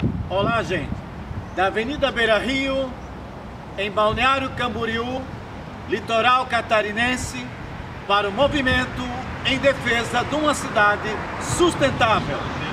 Olá, gente. Da Avenida Beira Rio, em Balneário Camboriú, litoral catarinense, para o movimento em defesa de uma cidade sustentável.